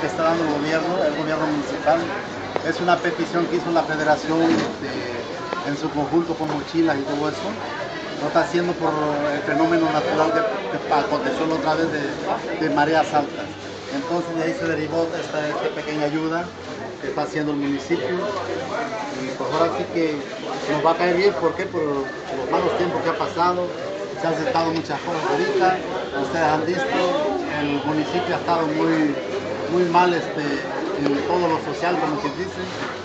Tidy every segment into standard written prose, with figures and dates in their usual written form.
que está dando el gobierno municipal. Es una petición que hizo la federación en su conjunto con mochilas y todo eso. Lo está haciendo por el fenómeno natural que aconteció la otra vez de mareas altas. Entonces de ahí se derivó esta pequeña ayuda que está haciendo el municipio. Y pues ahora sí que nos va a caer bien, ¿por qué? Por los malos tiempos que ha pasado. Se han aceptado muchas cosas ahorita, ustedes han visto, el municipio ha estado muy mal en todo lo social, como se dice.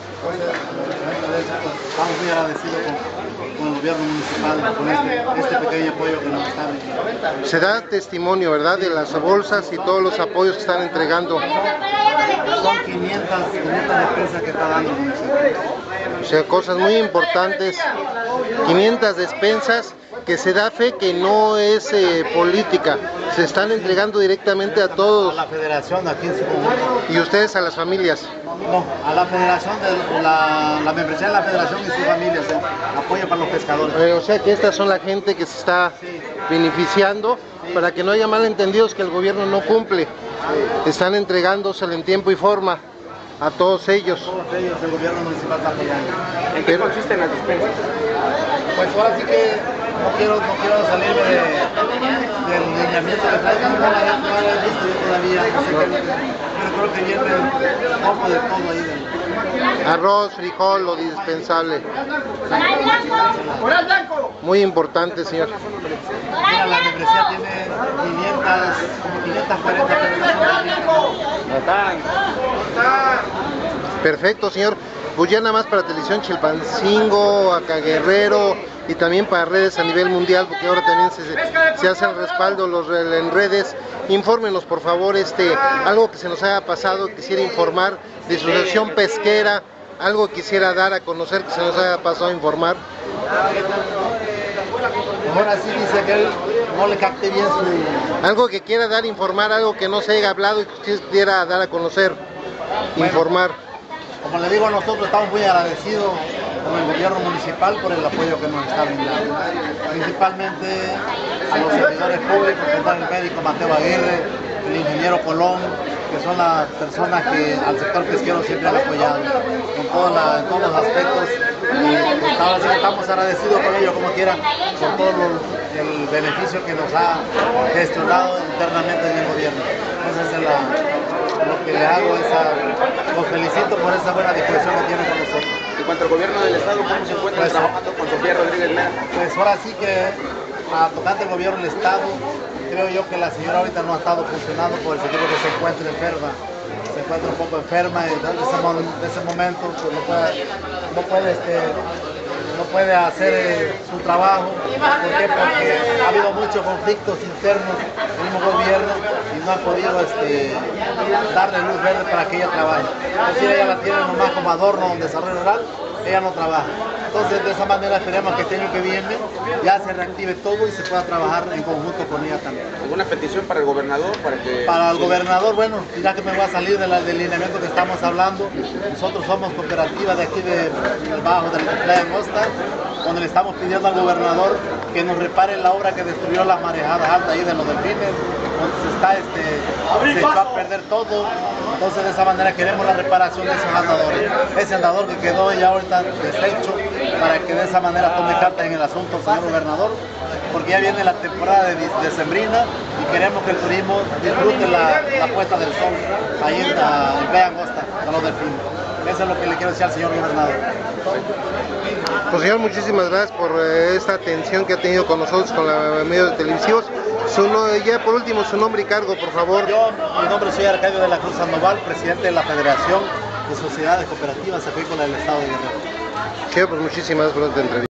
Estamos muy agradecidos con el gobierno municipal, con este pequeño apoyo que nos está dando. Se da testimonio, ¿verdad?, de las bolsas y todos los apoyos que están entregando. Son 500 despensas que está dando el municipio. O sea, cosas muy importantes, 500 despensas, que se da fe que no es política, se están entregando directamente a todos. A la federación aquí en su conjunto. ¿Y ustedes a las familias? No, a la federación, la membresía de la federación y sus familias, apoyo para los pescadores. O sea que estas son la gente que se está beneficiando, para que no haya malentendidos que el gobierno no cumple. Están entregándoselo en tiempo y forma a todos ellos. Todos ellos, el gobierno municipal está apoyando. ¿En qué consisten las despensas? Pues ahora sí que no quiero salirme del lineamiento que traigan, no la he visto yo todavía, no sé qué, pero creo que viene un poco de todo ahí. Arroz, frijol, lo indispensable. Muy importante, señor. Mira, la membresía tiene 540 personas. Perfecto, señor. Pues ya nada más para Televisión Chilpancingo, acá Guerrero y también para redes a nivel mundial, porque ahora también se hace el respaldo en redes. Infórmenos, por favor, algo que se nos haya pasado, quisiera informar de su asociación pesquera, algo que quisiera dar a conocer que se nos haya pasado a informar. Ahora sí dice que él no le capte bien su... Algo que quiera dar, informar, algo que no se haya hablado y que quisiera dar a conocer, informar. Como le digo, nosotros estamos muy agradecidos con el gobierno municipal por el apoyo que nos está brindando. Principalmente a los servidores públicos, que están el médico Mateo Aguirre, el ingeniero Colón, que son las personas que al sector pesquero siempre han apoyado en todos los aspectos. Y ahora sí estamos agradecidos con ellos, como quieran, por todo el beneficio que nos ha gestionado internamente en el gobierno. Entonces lo que le hago es los felicito por esa buena disposición que tienen con nosotros. En cuanto al gobierno del estado, ¿cómo se encuentra trabajando con Sofía Rodríguez Mera? Pues ahora sí que, tocante el gobierno del estado, creo yo que la señora ahorita no ha estado funcionando por el sentido que se encuentra enferma. Se encuentra un poco enferma y desde ese momento pues, no puede hacer su trabajo. ¿Por qué? Porque ha habido muchos conflictos internos en el mismo gobierno y no ha podido darle luz verde para que ella trabaje. Es decir, ella la tiene nomás como adorno en desarrollo rural, ella no trabaja. Entonces de esa manera esperemos que este año que viene ya se reactive todo y se pueda trabajar en conjunto con ella también. ¿Alguna petición para el gobernador? Para el gobernador, bueno, ya que me voy a salir del lineamiento que estamos hablando, nosotros somos cooperativa de aquí del Bajo de la Playa Angosta, donde le estamos pidiendo al gobernador que nos repare la obra que destruyó las marejadas altas ahí de los delfines, donde se echó a perder todo. Entonces de esa manera queremos la reparación de esos andadores. Ese andador que quedó ya ahorita deshecho, para que de esa manera tome cartas en el asunto el señor gobernador, porque ya viene la temporada de sembrina y queremos que el turismo disfrute la puesta del sol ahí en Playa Angosta, a los delfines. Eso es lo que le quiero decir al señor gobernador. Pues señor, muchísimas gracias por esta atención que ha tenido con nosotros, con los medios televisivos. Ya por último, su nombre y cargo, por favor. Mi nombre soy Arcadio de la Cruz Sandoval, presidente de la Federación de Sociedades Cooperativas Acuícolas del Estado de Guerrero. Sí, pues muchísimas gracias por esta entrevista.